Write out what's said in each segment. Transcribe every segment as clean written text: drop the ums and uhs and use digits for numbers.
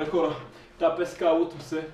хора, тази песка лутам се.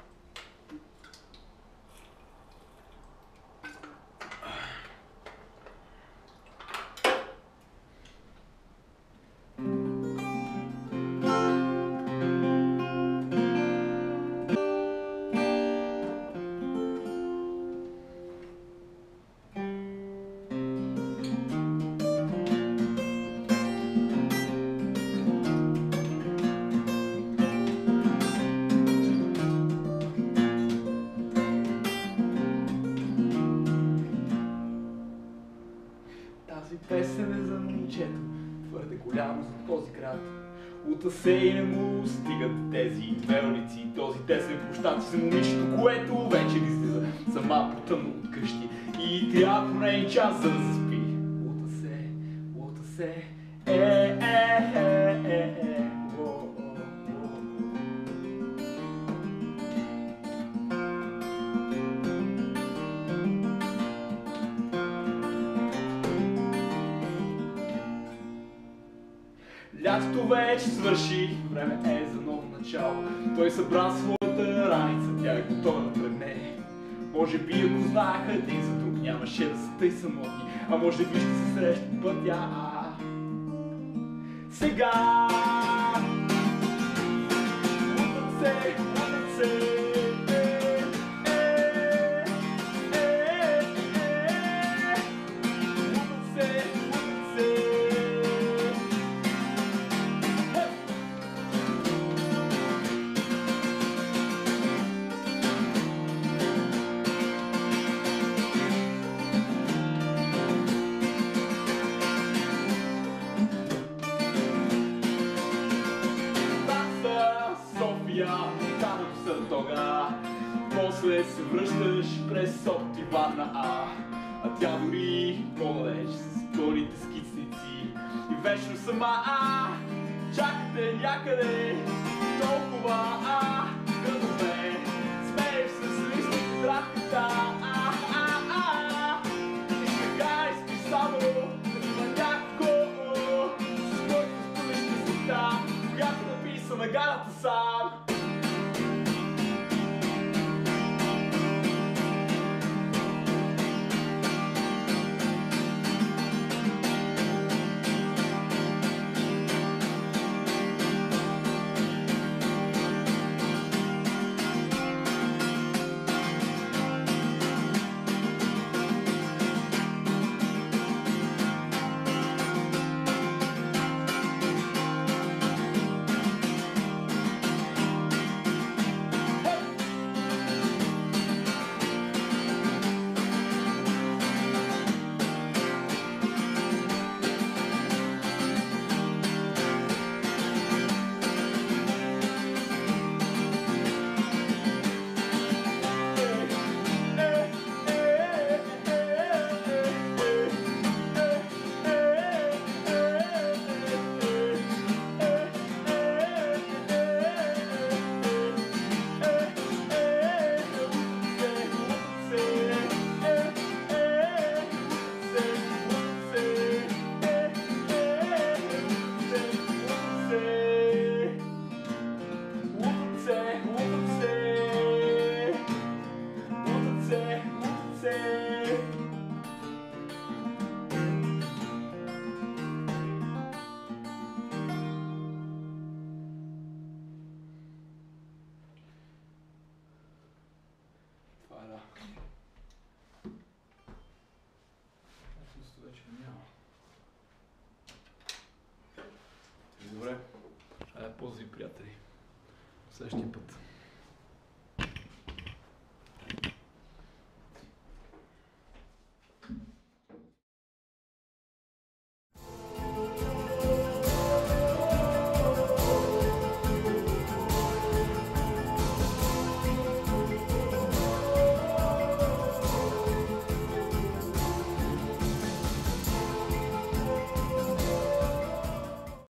Тази песен е за момчето, твърде голямо за този град. Лута се и не му стигат тези мелници и този тесен площад за момичето, което вече излиза сама потъмно от къщи и трябва поне и час за да заспи. Лута се, Лятото вече свърши, време е за ново начало. Той събра своята раница, тя е готова да тръгне. Може би ако знаеха един за друг, нямаше да са тъй самотни, а може би ще се срещат пътя. Сега лутат се, Танък са тога, после се връщаш през Сопот и Варна, а тя дори по-далеч с пълните скицници и вечно сама, чакате някъде толкова градове, смееш се с листи в травката, и сега изпи само има някого, с който спомниш песента, когато написа на гарата сам. Добре, ползи, приятели. Следващия път.